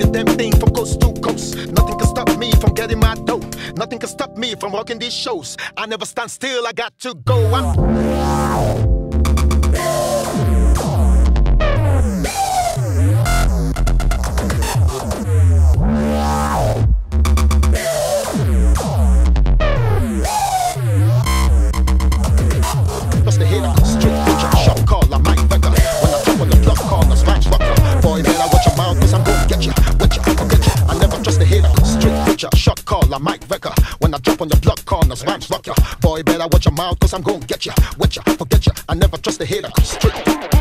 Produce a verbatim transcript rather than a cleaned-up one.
the damn thing from coast to coast. Nothing can stop me from getting my dough. Nothing can stop me from working these shows. I never stand still, I got to go. I'm Plus the hit of the street, picture, shot call, I might beggar. When I jump on the block, call us rhymes rocker. Boy, better watch your mouth, cause I'm gonna get ya, wet ya, forget ya. I never trust the hit of the street, picture, shot call, I might beggar. When I jump on the block, call us rhymes rocker. Boy, better watch your mouth, cause I'm gonna get ya, wet ya, forget ya. I never trust the hit of the street.